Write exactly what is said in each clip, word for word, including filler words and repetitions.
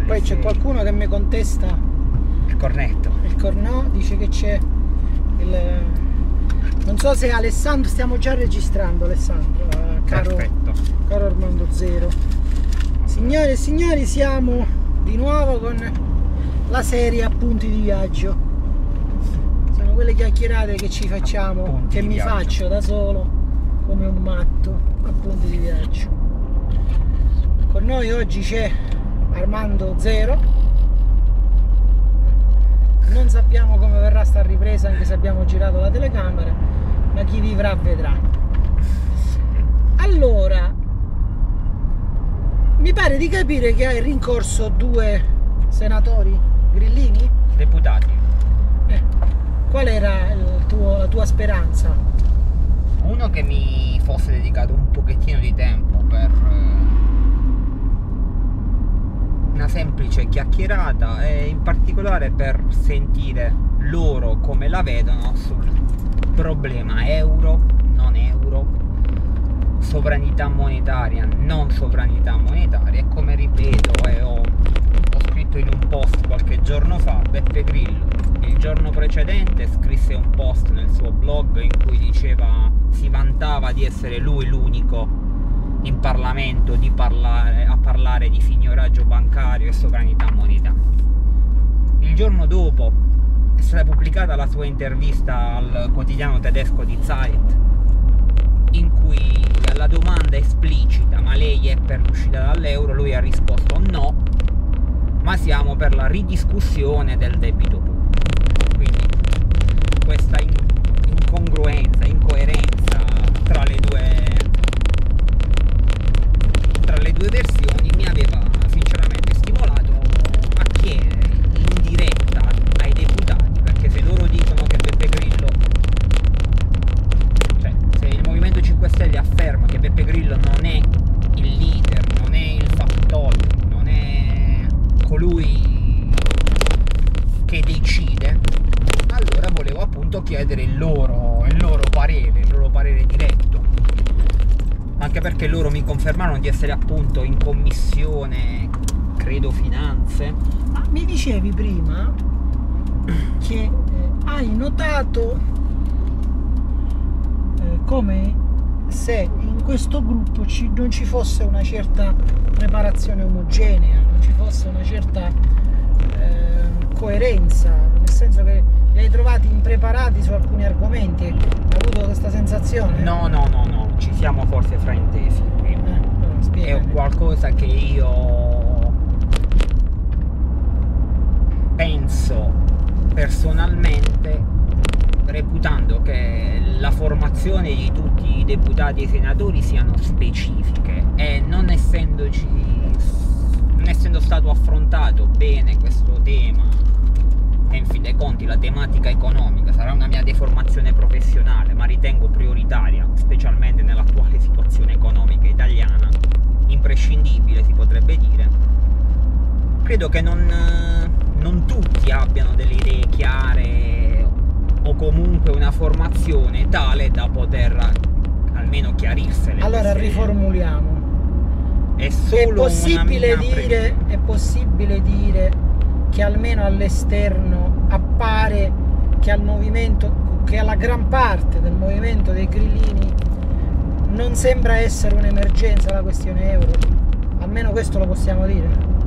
Poi c'è qualcuno che mi contesta il cornetto. Il corno dice che c'è il... Non so se Alessandro, stiamo già registrando Alessandro, eh, caro, caro Armando Zero. Signore e signori, siamo di nuovo con la serie Appunti di viaggio. Sono quelle chiacchierate che ci facciamo, Appunti che mi viaggio. faccio da solo come un matto. Appunti di viaggio. Con noi oggi c'è Armando Zero. Non sappiamo come verrà sta ripresa, anche se abbiamo girato la telecamera, ma chi vivrà vedrà. Allora, mi pare di capire che hai rincorso due senatori grillini? Deputati. Eh, qual era il tuo, la tua speranza? Uno che mi fosse dedicato un pochettino di tempo per una semplice chiacchierata e in particolare per sentire loro come la vedono sul problema euro, non euro, sovranità monetaria, non sovranità monetaria, e come ripeto e ho, ho scritto in un post qualche giorno fa, Beppe Grillo il giorno precedente scrisse un post nel suo blog in cui diceva, si vantava di essere lui l'unico in Parlamento di parlare, a parlare di signoraggio bancario e sovranità monetaria. Il giorno dopo è stata pubblicata la sua intervista al quotidiano tedesco Die Zeit, in cui alla domanda esplicita ma lei è per l'uscita dall'euro, lui ha risposto no, ma siamo per la ridiscussione del debito pubblico. Quindi questa incongruenza, incoerenza tra le due tra le due versioni mi aveva sinceramente stimolato a chiedere in diretta ai deputati, perché se loro dicono che Beppe Grillo, cioè se il Movimento cinque Stelle afferma che Beppe Grillo non è il leader, non è il factotum, non è colui che decide, allora volevo appunto chiedere il loro, il loro parere, il loro parere diretto, anche perché loro mi confermarono di essere appunto in commissione, credo finanze. Ma mi dicevi prima che eh, hai notato eh, come se in questo gruppo ci, non ci fosse una certa preparazione omogenea, non ci fosse una certa eh, coerenza, nel senso che li hai trovati impreparati su alcuni argomenti. Hai avuto questa sensazione? No, no, no, no, ci siamo forse fraintesi qui. Eh, È qualcosa che io penso personalmente, reputando che la formazione di tutti i deputati e i senatori siano specifiche e non essendoci non essendo stato affrontato bene questo tema, e in fin dei conti la tematica economica sarà una mia deformazione professionale, ma ritengo prioritaria, specialmente nell'attuale situazione economica italiana, imprescindibile si potrebbe dire. Credo che non, non tutti abbiano delle idee chiare o comunque una formazione tale da poter almeno chiarirsele. Allora riformuliamo. È solo è possibile una mia dire, è possibile dire che almeno all'esterno appare che al movimento, che alla gran parte del movimento dei grillini non sembra essere un'emergenza la questione euro, almeno questo lo possiamo dire.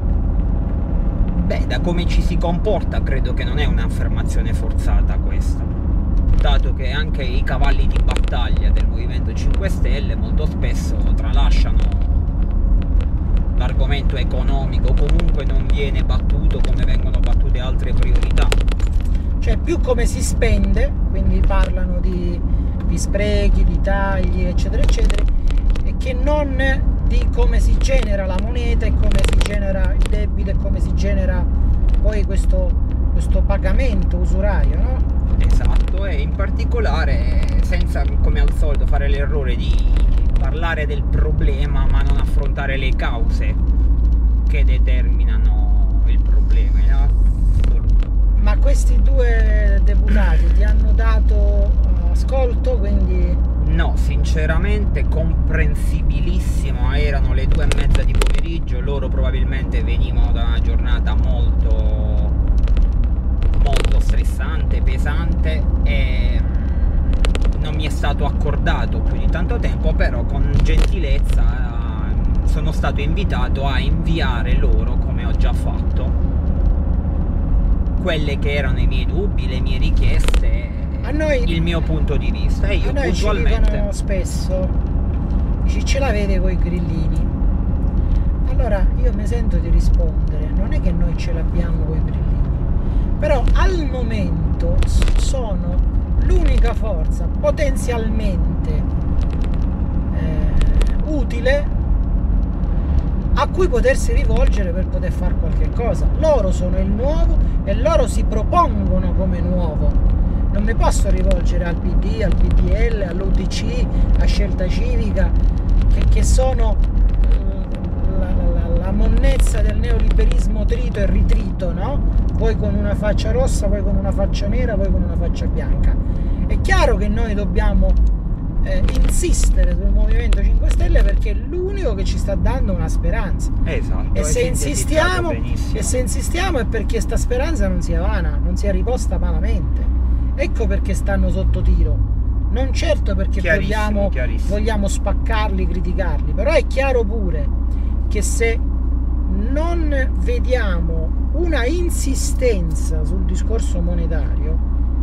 Beh, da come ci si comporta credo che non è un'affermazione forzata questa, dato che anche i cavalli di battaglia del Movimento cinque Stelle molto spesso tralasciano l'argomento economico, comunque non viene battuto come vengono battute altre priorità. Cioè più come si spende, quindi parlano di, di sprechi, di tagli, eccetera, eccetera, e che non di come si genera la moneta e come si genera il debito e come si genera poi questo, questo pagamento usurario, no? Esatto, e in particolare senza, come al solito, fare l'errore di parlare del problema ma non affrontare le cause che determinano il problema, no? Ma questi due deputati ti hanno dato uh, ascolto, quindi... No, sinceramente comprensibilissimo, erano le due e mezza di pomeriggio, loro probabilmente venivano da una giornata molto, molto stressante, pesante, e non mi è stato accordato più di tanto tempo, però con gentilezza eh, sono stato invitato a inviare loro, come ho già fatto, quelle che erano i miei dubbi, le mie richieste, a noi, il mio punto di vista. E io a noi puntualmente ci dicono spesso, dici, ce l'avete coi grillini? Allora io mi sento di rispondere, non è che noi ce l'abbiamo coi grillini, però al momento sono l'unica forza potenzialmente eh, utile a cui potersi rivolgere per poter fare qualche cosa. Loro sono il nuovo e loro si propongono come nuovo. Non mi posso rivolgere al P D, al P D L, all'U D C, a Scelta Civica, che, che sono la, la, la monnezza del neoliberismo trito e ritrito, no? Voi con una faccia rossa, voi con una faccia nera, voi con una faccia bianca. È chiaro che noi dobbiamo eh, insistere sul Movimento cinque Stelle, perché è l'unico che ci sta dando una speranza. Esatto. E se insistiamo, e se insistiamo è perché sta speranza non sia vana, non sia riposta vanamente. Ecco perché stanno sotto tiro, non certo perché vogliamo, vogliamo spaccarli, criticarli, però è chiaro pure che se non vediamo una insistenza sul discorso monetario,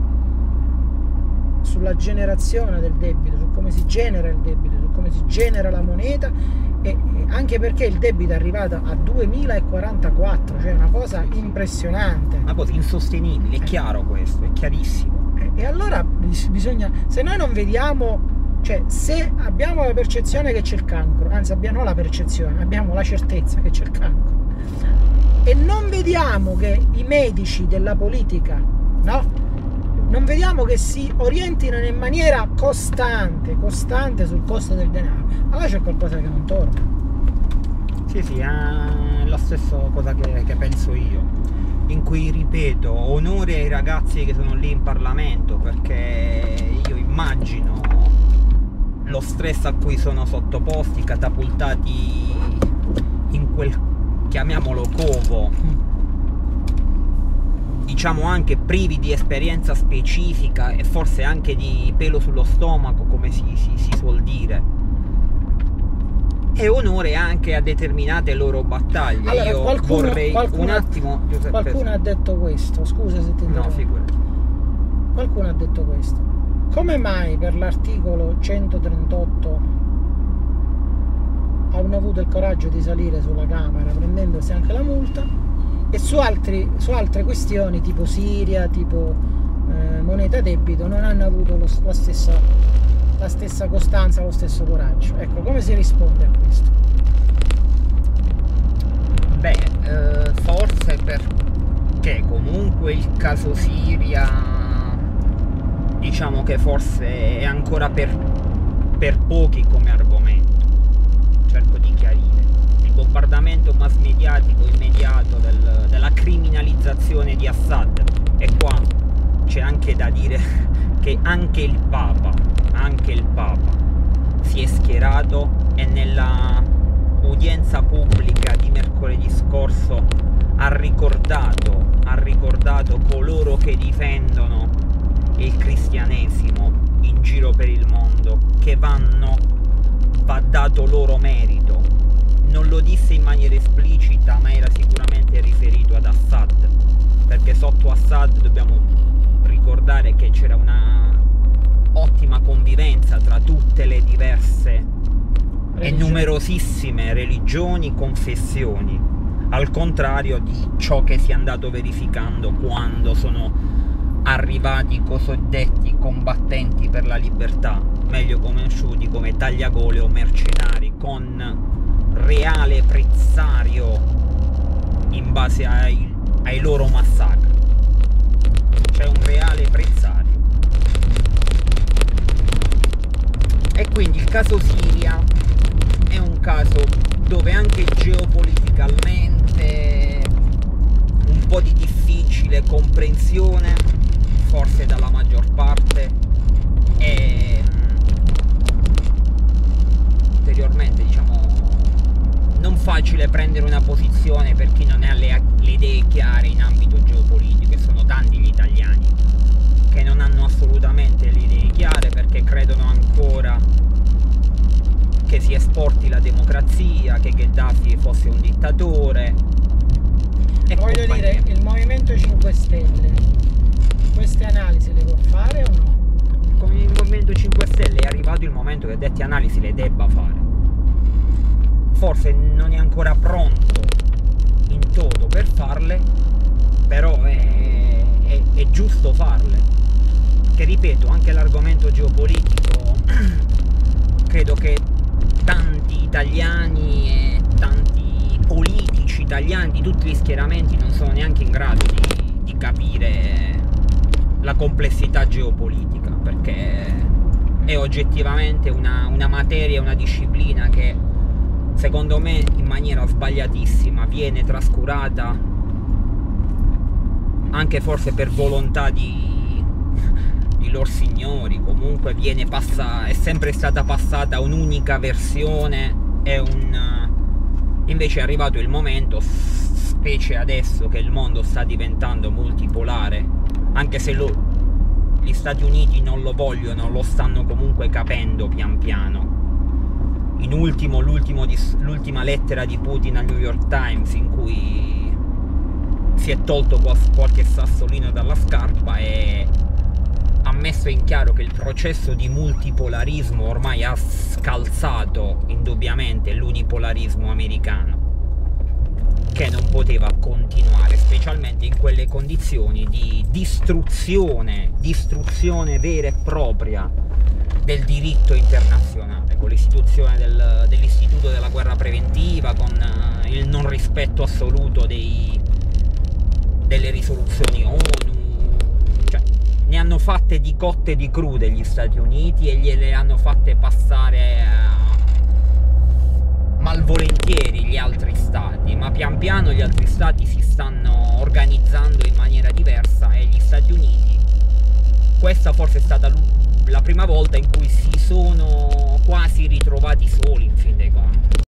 sulla generazione del debito, su come si genera il debito, su come si genera la moneta, e anche perché il debito è arrivato a duemilaquarantaquattro, cioè una cosa impressionante, una cosa insostenibile, è chiaro questo, è chiarissimo. E allora bisogna, se noi non vediamo, cioè se abbiamo la percezione che c'è il cancro, anzi abbiamo la percezione, abbiamo la certezza che c'è il cancro, e non vediamo che i medici della politica, no? Non vediamo che si orientino in maniera costante, costante sul costo del denaro, allora c'è qualcosa che non torna. Sì, sì, è la stessa cosa che, che penso io. In cui, ripeto, onore ai ragazzi che sono lì in Parlamento, perché io immagino lo stress a cui sono sottoposti, catapultati in quel, chiamiamolo, covo, diciamo anche privi di esperienza specifica e forse anche di pelo sullo stomaco, come si, si, si suol dire. E onore anche a determinate loro battaglie. Allora, io qualcuno, vorrei qualcuno, un attimo Giuseppe, qualcuno ha detto questo, scusa se ti interrompo. No, figurati. Qualcuno ha detto questo: come mai per l'articolo centotrentotto hanno avuto il coraggio di salire sulla Camera prendendosi anche la multa, e su, altri, su altre questioni tipo Siria, tipo eh, moneta debito non hanno avuto lo, la stessa la stessa costanza, lo stesso coraggio? Ecco, come si risponde a questo? Beh, eh, forse perché comunque il caso Siria, diciamo che forse è ancora per, per pochi come argomento. Cerco di chiarire. Il bombardamento mass mediatico immediato del, della criminalizzazione di Assad, e qua c'è anche da dire che anche il Papa anche il Papa si è schierato, e nella udienza pubblica di mercoledì scorso ha ricordato, ha ricordato coloro che difendono il cristianesimo in giro per il mondo, che vanno, va dato loro merito. Non lo disse in maniera esplicita, ma era sicuramente riferito ad Assad, perché sotto Assad dobbiamo ricordare che c'era una ottima convivenza tra tutte le diverse e numerosissime religioni, confessioni, al contrario di ciò che si è andato verificando quando sono arrivati i cosiddetti combattenti per la libertà, meglio conosciuti come tagliagole o mercenari, con reale prezzario in base ai, ai loro massacri. C'è un reale prezzario. E quindi il caso Siria è un caso dove anche geopoliticamente un po' di difficile comprensione, forse dalla maggior parte, E ulteriormente, diciamo, non facile prendere una posizione per chi non ha le, le idee chiare in ambito geopolitico, e sono tanti gli italiani che non hanno assolutamente le idee chiare perché credono ancora che si esporti la democrazia, che Gheddafi fosse un dittatore. E voglio compagnia. dire, il Movimento cinque Stelle queste analisi le può fare o no? Con il Movimento cinque Stelle è arrivato il momento che dette analisi le debba fare. Forse non è ancora pronto in toto per farle, però è, è, è giusto farle. Che ripeto, anche l'argomento geopolitico credo che tanti italiani e tanti politici italiani di tutti gli schieramenti non sono neanche in grado di, di capire la complessità geopolitica, perché è oggettivamente una, una materia, una disciplina che secondo me in maniera sbagliatissima viene trascurata, anche forse per volontà di, di lor signori. Comunque viene passa, è sempre stata passata un'unica versione, è un, invece è arrivato il momento, specie adesso che il mondo sta diventando multipolare, anche se lo, gli Stati Uniti non lo vogliono, lo stanno comunque capendo pian piano. In ultimo, l'ultima lettera di Putin al New York Times, in cui si è tolto qualche sassolino dalla scarpa e ha messo in chiaro che il processo di multipolarismo ormai ha scalzato indubbiamente l'unipolarismo americano, che non poteva continuare, specialmente in quelle condizioni di distruzione, distruzione vera e propria del diritto internazionale, con l'istituzione del, dell'istituto della guerra preventiva, con uh, il non rispetto assoluto dei, delle risoluzioni ONU. Cioè, ne hanno fatte di cotte e di crude gli Stati Uniti e gliele hanno fatte passare uh, malvolentieri gli altri stati, ma pian piano gli altri stati si stanno organizzando in maniera diversa e gli Stati Uniti, questa forse è stata la prima volta in cui si sono quasi ritrovati soli in fin dei conti.